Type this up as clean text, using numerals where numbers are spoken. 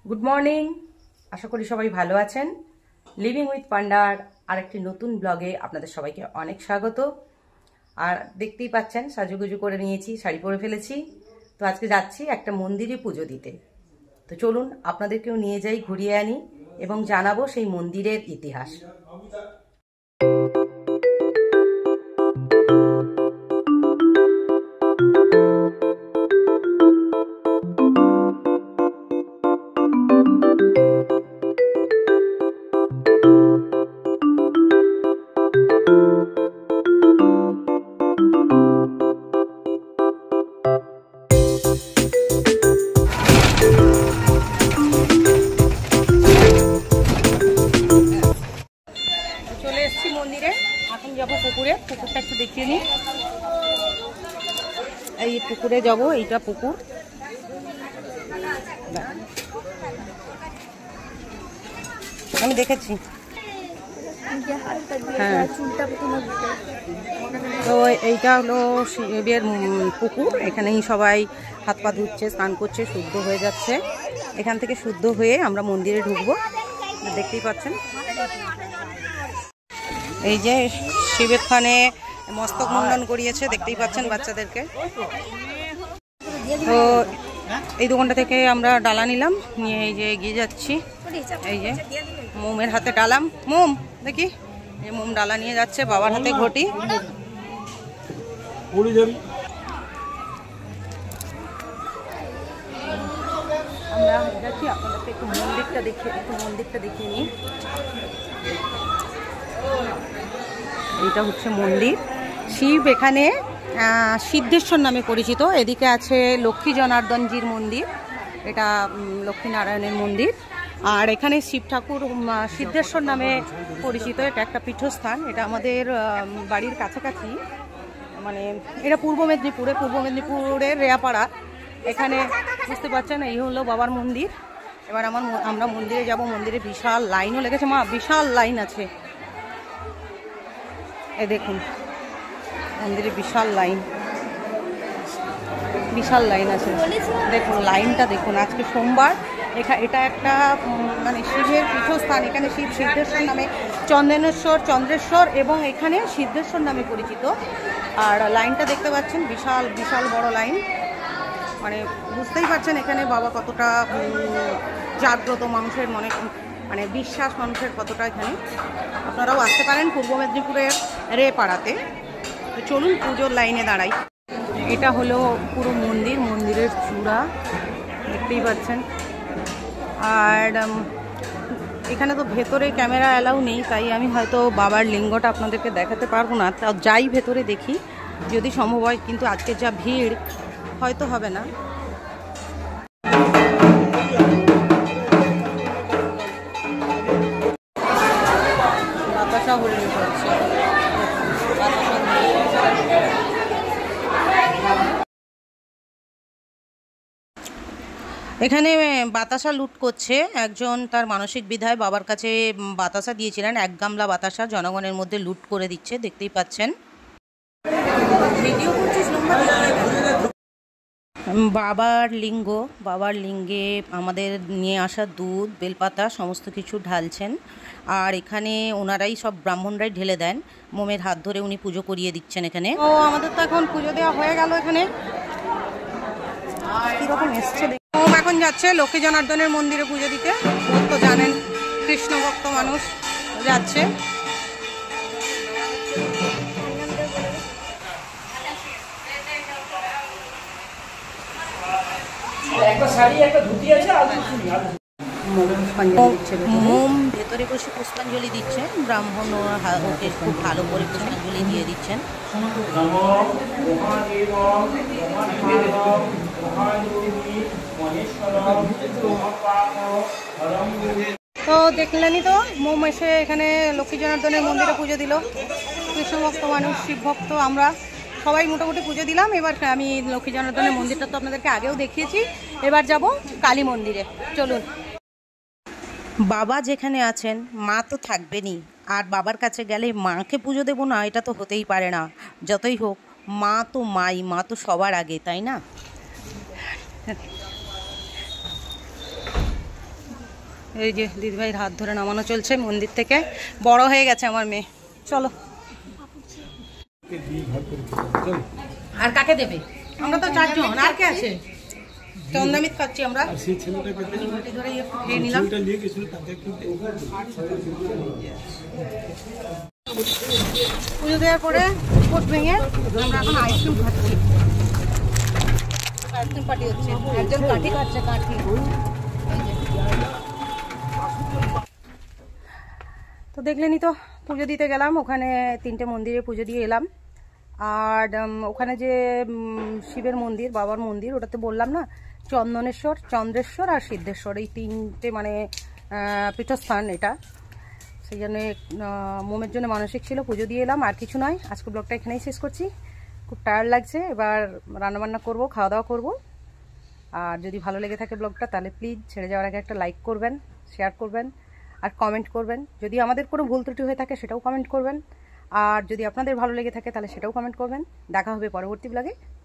Good morning. আশা করি সবাই ভালো আছেন। লিভিং উইথ পান্ডার আরেকটি নতুন ব্লগে আপনাদের সবাইকে অনেক স্বাগত। আর দেখতেই পাচ্ছেন সাজুগুজু করে নিয়েছি, শাড়ি পরে ফেলেছি। তো আজকে যাচ্ছি একটা মন্দিরে পুজো দিতে। তো চলুন আপনাদেরকেও নিয়ে যাই, ঘুরিয়ে আনি এবং জানাবো সেই মন্দিরের ইতিহাস। মন্দিরে এখন যাবো পুকুরে, পুকুরটা একটু দেখিয়ে নিই। এই পুকুরে যাব, এইটা পুকুর। আমি দেখেছি, হ্যাঁ। তো এইটা হলো শিবের পুকুর। এখানেই সবাই হাত পা ধুচ্ছে, স্নান করছে, শুদ্ধ হয়ে যাচ্ছে। এখান থেকে শুদ্ধ হয়ে আমরা মন্দিরে ঢুকবো। দেখতেই পাচ্ছেন এই যে শিবের থানে মস্তক মুন্ডন করিয়েছে, দেখতেই পাচ্ছেন বাচ্চাদেরকে। তো এই দোকানটা থেকে আমরা ডালা নিলাম, নিয়ে এই যে এগিয়ে যাচ্ছি। এই যে মোমের হাতে ডালাম, মোম দেখি, এই মোম ডালা নিয়ে যাচ্ছে, বাবার হাতে ঘটি। আমরা যাচ্ছি, আপনাদেরকে একটু মন্দিরটা দেখিয়ে নিই। এইটা হচ্ছে মন্দির। শিব এখানে সিদ্ধেশ্বর নামে পরিচিত। এদিকে আছে লক্ষ্মী জনার্দনজির মন্দির, এটা লক্ষ্মীনারায়ণের মন্দির। আর এখানে শিব ঠাকুর সিদ্ধেশ্বর নামে পরিচিত। এটা একটা পীঠস্থান, এটা আমাদের বাড়ির কাছাকাছি। মানে এটা পূর্ব মেদিনীপুরের রেয়াপাড়া। এখানে বুঝতে পারছেন, এই হলো বাবার মন্দির। এবার আমরা মন্দিরে যাব। মন্দিরে বিশাল লাইনও লেগেছে, মা বিশাল লাইন আছে। এই দেখুন মন্দিরে বিশাল লাইন আছে। দেখুন লাইনটা দেখুন। আজকে সোমবার, এটা একটা মানে শিবের পীঠস্থান। এখানে শিব সিদ্ধেশ্বর নামে, চন্দ্রেশ্বর এবং এখানে সিদ্ধেশ্বর নামে পরিচিত। আর লাইনটা দেখতে পাচ্ছেন, বিশাল বড় লাইন। মানে বুঝতেই পারছেন এখানে বাবা কতটা জাগ্রত, মানুষের মনে মানে বিশ্বাস মানুষের কতটা। এখানে আপনারাও আসতে পারেন পূর্ব মেদিনীপুরের রেপাড়াতে। তো চলুন পুজোর লাইনে দাঁড়াই। এটা হলো পুরো মন্দিরের চূড়া, দেখতেই পাচ্ছেন। আর এখানে তো ভেতরে ক্যামেরা অ্যালাউ নেই, তাই আমি হয়তো বাবার লিঙ্গটা আপনাদেরকে দেখাতে পারবো না। তাও যাই ভেতরে দেখি যদি সম্ভব হয়, কিন্তু আজকে যা ভিড় হয়তো হবে না। বাতাসা হরিণ করছে। এখানে বাতাসা লুট করছে একজন, তার মানসিক বিধায় বাবার কাছে বাতাসা দিয়েছিলেন। 1 গামলা বাতাসা জনগণের মধ্যে লুট করে দিচ্ছে, দেখতেই পাচ্ছেন। বাবার লিঙ্গে আমাদের নিয়ে আসা দুধ, বেলপাতা সমস্ত কিছু ঢালছেন। আর এখানে ওনারাই সব ব্রাহ্মণরাই ঢেলে দেন। মোমের হাত ধরে উনি পুজো করিয়ে দিচ্ছেন এখানে। ও আমাদের তো এখন পুজো দেওয়া হয়ে গেল। এখানে কিরকম এসছে, মোম এখন যাচ্ছে লক্ষ্মী জনার্দনের মন্দিরে পুজো দিতে। তো জানেন কৃষ্ণ ভক্ত মানুষ যাচ্ছে। মোম ভেতরে বসে পুষ্পাঞ্জলি দিচ্ছেন, ব্রাহ্মণ ওকে খুব ভালো করে পুষ্পাঞ্জলি দিয়ে দিচ্ছেন। তো দেখলেনই তো, মোম এসে এখানে লক্ষ্মী জনার্দনের মন্দিরে পুজো দিল। কৃষ্ণ ভক্ত মানুষ, শিব ভক্ত আমরা সবাই মোটামুটি পুজো দিলাম। এবার আমি লক্ষ্মী জনার্দনের মন্দিরটা তো আপনাদেরকে আগেও দেখিয়েছি। এবার যাব কালী মন্দিরে, চলুন। বাবা যেখানে আছেন মা তো থাকবেনই। আর বাবার কাছে গেলে মাকে পুজো দেবো না, এটা তো হতেই পারে না। যতই হোক মা তো মাই, মা তো সবার আগে, তাই না? এই যে দিদিভাইয়ের হাত ধরে নামানো চলছে মন্দির থেকে। বড় হয়ে গেছে আমার মেয়ে। চলো। আর কাকে দেবে? আমরা তো 4 জন, আর কে আছে? চন্দামিত খাচ্ছি আমরা। পুজো দেওয়ার পরে কোট ভেঙে আমরা এখন আইসক্রিম খাচ্ছি। আইসক্রিম পার্টি হচ্ছে, একজন কাঠি খাচ্ছে, কাঠি। তো দেখলেনি তো, পুজো দিতে গেলাম, ওখানে 3টে মন্দিরে পুজো দিয়ে এলাম। আর ওখানে যে শিবের মন্দির, বাবার মন্দির, ওটাতে বললাম না চন্দনেশ্বর, চন্দ্রেশ্বর আর সিদ্ধেশ্বর, এই 3টে মানে পীঠস্থান এটা। সেই জন্য মোমের জন্য মানসিক ছিল, পুজো দিয়ে এলাম, আর কিছু নয়। আজকে ব্লগটা এখানেই শেষ করছি। খুব টায়ার্ড লাগছে, এবার রান্নাবান্না করব, খাওয়া দাওয়া করব। আর যদি ভালো লেগে থাকে ব্লগটা, তাহলে প্লিজ ছেড়ে যাওয়ার আগে একটা লাইক করবেন, শেয়ার করবেন আর কমেন্ট করবেন। যদি আমাদের কোনো ভুল ত্রুটি হয়ে থাকে সেটাও কমেন্ট করবেন। আর যদি আপনাদের ভালো লেগে থাকে তাহলে সেটাও কমেন্ট করবেন। দেখা হবে পরবর্তী ব্লগে।